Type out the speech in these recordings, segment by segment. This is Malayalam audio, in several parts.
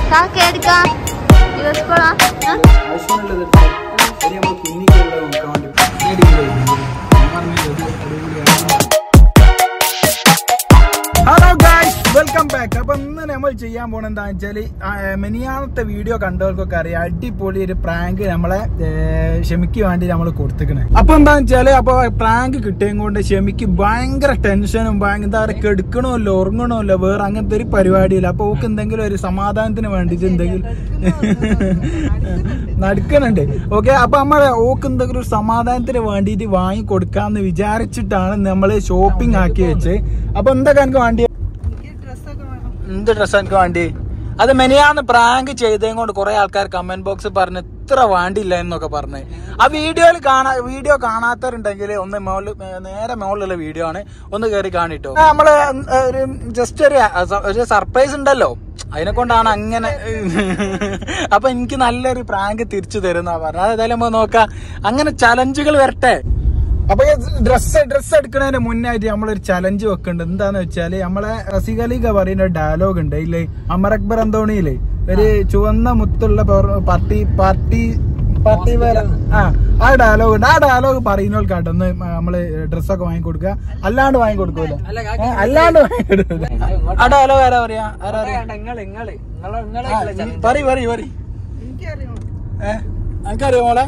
Hello guys, welcome back. Now we will see the video അടിപൊളി ഒരു prank നമ്മളെ ഷെമിക്ക് വേണ്ടി നമ്മൾ കൊടുത്തിരിക്കണേ. അപ്പോൾ എന്താണെന്ന് വെച്ചാൽ prank കിട്ടിയതുകൊണ്ട് ഷെമിക്ക് ഭയങ്കര ടെൻഷനും ഭയങ്കര കെടുക്കണമല്ലോ ഉറങ്ങണമല്ലോ വേറെ അങ്ങനത്തെ ഒരു പരിപാടിയില്ല. അപ്പോൾ ഓക്ക് എന്തെങ്കിലും ഒരു സമാധാനത്തിന് വേണ്ടിയിട്ട് എന്തെങ്കിലും നടക്കുന്നുണ്ട്. ഓക്കെ, അപ്പോൾ നമ്മളെ ഓക്ക് എന്തെങ്കിലും ഒരു സമാധാനത്തിന് വേണ്ടിയിട്ട് വാങ്ങി കൊടുക്കാമെന്ന് വിചാരിച്ചിട്ടാണ് നമ്മൾ ഷോപ്പിംഗ് ആക്കി വെച്ച്. അപ്പോൾ എന്തൊക്കെ എനിക്ക് വേണ്ടി എന്ത് ഡ്രസ്സ് എനിക്ക് വേണ്ടി അത് മെനിയാന്ന് പ്രാങ്ക് ചെയ്തതും കൊണ്ട് കുറെ ആൾക്കാർ കമന്റ് ബോക്സ് പറഞ്ഞ് ഇത്ര വേണ്ടിയില്ല എന്നൊക്കെ പറഞ്ഞ് ആ വീഡിയോ കാണാത്തവരുണ്ടെങ്കിൽ ഒന്ന് നേരെ മുകളിലുള്ള വീഡിയോ ആണ്, ഒന്ന് കയറി കാണിട്ടോ. നമ്മള് ഒരു ജസ്റ്റ് ഒരു സർപ്രൈസ് ഉണ്ടല്ലോ, അതിനെ കൊണ്ടാണ് അങ്ങനെ. അപ്പൊ എനിക്ക് നല്ലൊരു പ്രാങ്ക് തിരിച്ചു തരുന്ന പറഞ്ഞത്. അതേതായാലും നമ്മൾ നോക്കാം, അങ്ങനെ ചലഞ്ചുകൾ വരട്ടെ. അപ്പൊ ഡ്രസ് എടുക്കുന്നതിന് മുന്നായിട്ട് നമ്മളൊരു ചലഞ്ച് വെക്കുന്നുണ്ട്. എന്താന്ന് വെച്ചാല് നമ്മളെ റസികലിക പറയുന്ന ഒരു ഡയലോഗ് ഉണ്ട് ഇല്ലേ, അമർ അക്ബർ അന്തോണിയില്ലേ, ഒരു ചുവന്ന മുത്തുള്ള പാർട്ടി ആ ഡയലോഗ് ഉണ്ട്. ആ ഡയലോഗ് പറയുന്നവർക്കാട്ടോ ഒന്ന് നമ്മള് ഡ്രസ്സൊക്കെ വാങ്ങിക്കൊടുക്കുക, അല്ലാണ്ട് വാങ്ങിക്കൊടുക്കൂല, അല്ലാണ്ട് വാങ്ങിക്കൊടുക്കൂല. ആ ഡയലോഗ് ആരാ പറയാ? എനിക്കറിയോ മോളെ?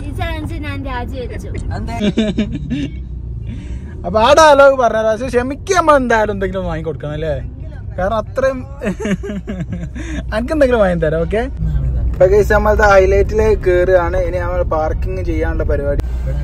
അപ്പൊ ആ ഡയലോഗ് പറഞ്ഞ പക്ഷെ ക്ഷമിക്ക് നമ്മൾ എന്തായാലും എന്തെങ്കിലും വാങ്ങിക്കൊടുക്കണം അല്ലേ, കാരണം അത്രയും എനിക്കെന്തെങ്കിലും വാങ്ങി തരാം. ഓക്കെ, ഇപ്പൊ കേസ് നമ്മളത് ഹൈലൈറ്റിലേക്ക് കേറുകയാണ്. ഇനി നമ്മൾ പാർക്കിംഗ് ചെയ്യാനുള്ള പരിപാടി.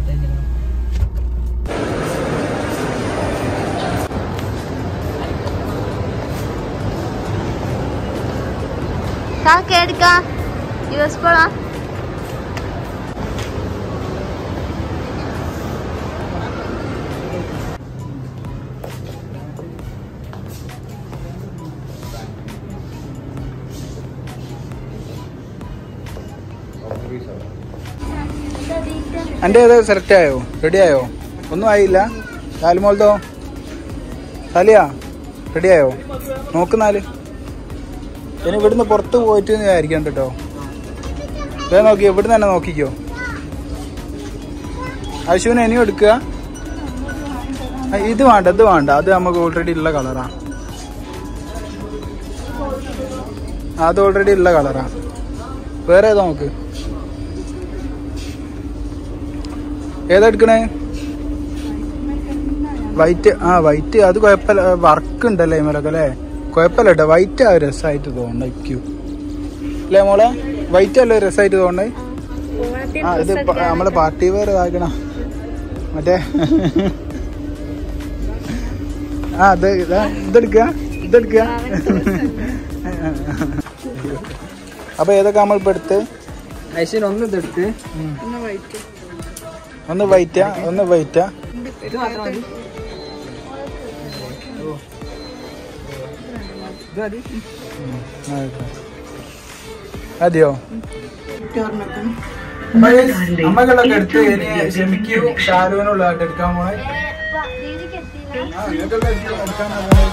എന്റെ ഏത് സെലക്ട് ആയോ? റെഡി ആയോ? ഒന്നും ആയില്ല. താലുമോൾതോ? താലിയാ റെഡി ആയോ? നോക്കുന്നാല് ഇനി ഇവിടുന്ന് പുറത്ത് പോയിട്ട് വിചാരിക്കണ്ട കേട്ടോ. ഇതേ നോക്കിയോ, ഇവിടുന്ന് തന്നെ നോക്കിക്കോ. അശ്വിന് ഇനിയും എടുക്കുക. ഇത് വേണ്ട, ഇത് വേണ്ട, അത് നമുക്ക് ഓൾറെഡി ഉള്ള കളറാ, അത് ഓൾറെഡി ഉള്ള കളറാ. വേറെ ഏതോ നോക്ക്, ഏതാ എടുക്കണേ? വൈറ്റ്. ആ വൈറ്റ് അത് കുഴപ്പമില്ല, വർക്ക് ഉണ്ടല്ലേ ഇമലൊക്കെ അല്ലേ, കുഴപ്പമില്ല കേട്ടോ. വൈറ്റ് ആ രസമായിട്ട് തോന്നണു അല്ലേ മോളെ? വൈറ്റ് അല്ലേ രസമായിട്ട് തോന്നണേ? ആ ഇത് നമ്മള് പാർട്ടി വെയർ ഇതാക്കണ മറ്റേ ആ ഇതെടുക്കുക. അപ്പൊ ഏതൊക്കെ നമ്മളിപ്പോ എടുത്ത്? ഒന്ന് ഇതെടുത്ത്, ഒന്ന് വൈറ്റാ, അതെയോ? അമ്മകളൊക്കെ എടുത്ത് ക്ഷമിക്കും ഷാരൂനുള്ളതായിട്ട് എടുക്കാൻ പോണേ. എടുക്കാൻ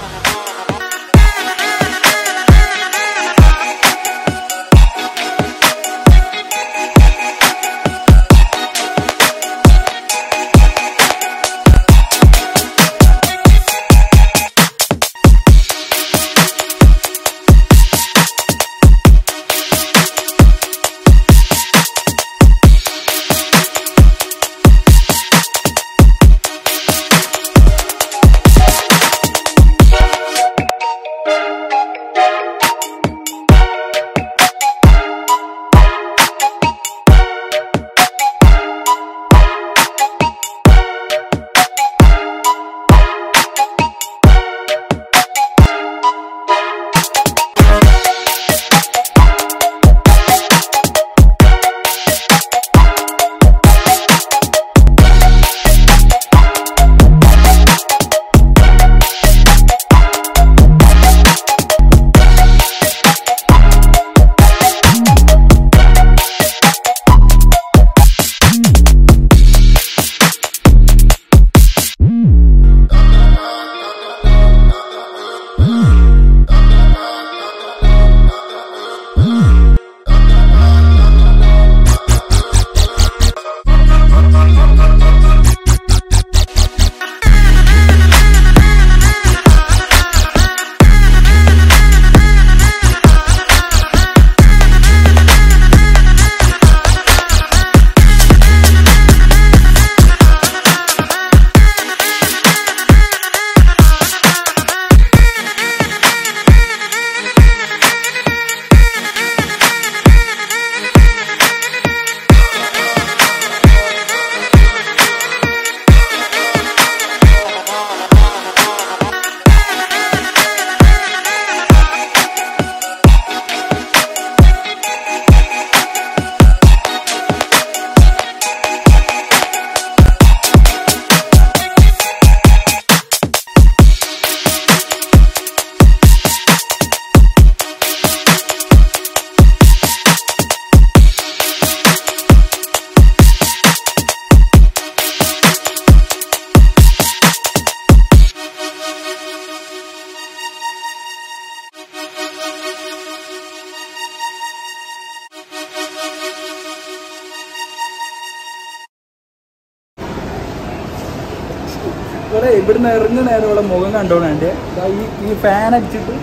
ഇവിടെ ഇവിടുന്ന് ഇറങ്ങുന്ന നേരം ഇവിടെ മുഖം കണ്ടോണേ ഈ ഫാൻ അടിച്ചിട്ട്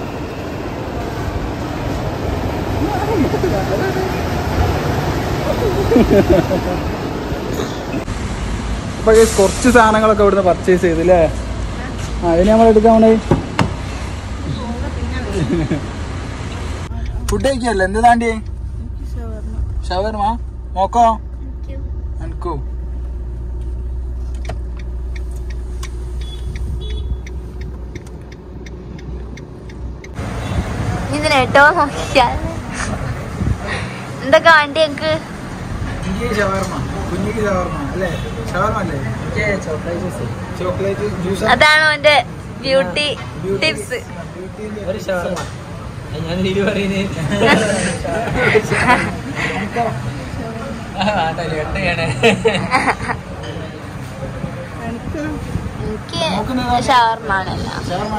അപ്പൊ കുറച്ച് സാധനങ്ങളൊക്കെ ഇവിടുന്ന് പർച്ചേസ് ചെയ്തില്ലേ അതിന് നമ്മൾ എടുക്കാൻ വേണ്ടി ഫുഡ് കഴിക്കല്ലേ എന്ത് താണ്ടിയേ ഷവർമ നോക്കോ എനിക്കോ ഇതിനേട്ടോ നോക്കിയാൽ എന്തൊക്കെ വേണ്ടി എനിക്ക് ഷവർമ കുഞ്ഞിക്ക് ഷവർമ അല്ലേ ഷവർമ അല്ലേ ചോക്ലേറ്റ് ജ്യൂസ് അതാണോ എന്റെ ബ്യൂട്ടി ടിപ്സ് എനിക്ക് ഷവർമ ആണല്ലോ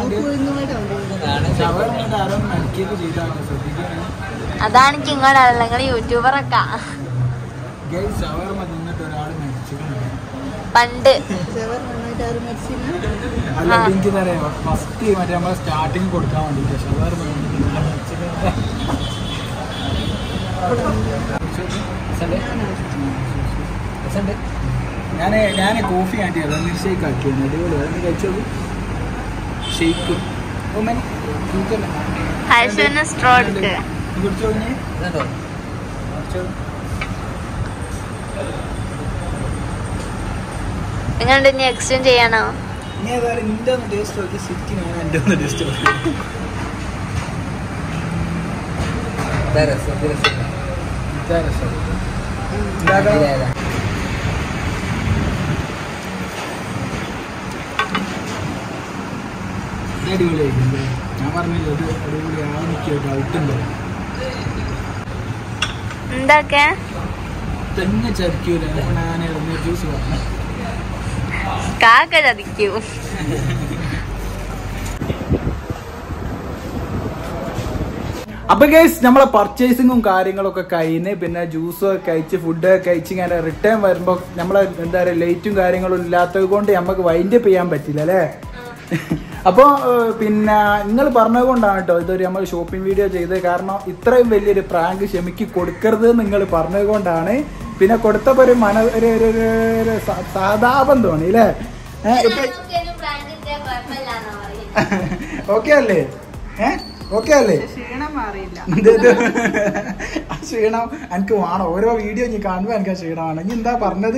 അതാണ് എനിക്ക് ഇങ്ങോട്ടല്ല നിങ്ങൾ യൂട്യൂബറൊക്കെ പണ്ട് അല്ല എനിക്കറിയാം ഫസ്റ്റ് മറ്റേ നമ്മളെ സ്റ്റാർട്ടിങ് കൊടുക്കാൻ വേണ്ടിട്ട് ഷവർമ ഞാൻ കോഫി ആക്കിയത് ഷേക്ക് ആക്കിയത് അടിപൊളി അതൊന്ന് കഴിച്ചത് ഷേക്ക് സ്ട്രോ എടുക്കുക കുടിച്ചു കഴിഞ്ഞേ നിങ്ങളുടെ ഇനി എക്സ്ചേഞ്ച് ചെയ്യാനോ ഇനി ഏതായാലും നിന്റെ ഒന്ന് ടേസ്റ്റ് നോക്കി ശരിക്കും എൻ്റെ ഒന്ന് ടേസ്റ്റ് നോക്കി അടിപൊളിയായിട്ടുണ്ട് ഞാൻ പറഞ്ഞില്ല ഒരു അടിപൊളി ആണിക്ക് ഡൗട്ടുണ്ടോ എന്തൊക്കെ തന്നെ ചതിക്കൂല ഞാൻ ജ്യൂസ് പറഞ്ഞു കാക്ക ചതിക്കൂ അപ്പൊ ഗൈസ് നമ്മളെ പർച്ചേസിങ്ങും കാര്യങ്ങളൊക്കെ കഴിഞ്ഞ് പിന്നെ ജ്യൂസൊക്കെ കഴിച്ച് ഫുഡൊക്കെ കഴിച്ച് ഇങ്ങനെ റിട്ടേൺ വരുമ്പോ നമ്മളെ എന്താ പറയുക ലേറ്റും കാര്യങ്ങളും ഇല്ലാത്തത് കൊണ്ട് നമുക്ക് വൈൻഡ് അപ്പ് ചെയ്യാൻ പറ്റില്ല അല്ലേ അപ്പോൾ പിന്നെ നിങ്ങൾ പറഞ്ഞത് കൊണ്ടാണ് കേട്ടോ ഇതൊരു നമ്മൾ ഷോപ്പിംഗ് വീഡിയോ ചെയ്തത് കാരണം ഇത്രയും വലിയൊരു പ്രാങ്ക് ക്ഷമിക്ക് കൊടുക്കരുത് നിങ്ങൾ പറഞ്ഞത് കൊണ്ടാണ് പിന്നെ കൊടുത്തപ്പോ ഒരു ഒരു സഹതാപം തോന്നി അല്ലേ ഓക്കെ അല്ലേ ഓക്കെ അല്ലേ ക്ഷീണം എനിക്ക് വേണം ഓരോ വീഡിയോ നീ കാണുമ്പോ എനിക്ക് ക്ഷീണമാണ് നീ എന്താ പറഞ്ഞത്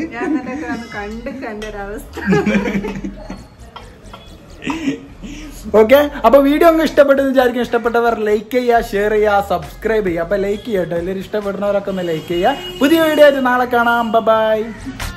ഓക്കെ അപ്പൊ വീഡിയോ ഒന്ന് ഇഷ്ടപ്പെട്ടെന്ന് വിചാരിക്കും ഇഷ്ടപ്പെട്ടവർ ലൈക്ക് ചെയ്യുക ഷെയർ ചെയ്യുക സബ്സ്ക്രൈബ് ചെയ്യുക അപ്പൊ ലൈക്ക് ചെയ്യട്ടോ എല്ലാവരും ഇഷ്ടപ്പെടുന്നവരൊക്കെ ഒന്ന് ലൈക്ക് ചെയ്യുക പുതിയ വീഡിയോ ആയിട്ട് നാളെ കാണാം ബൈ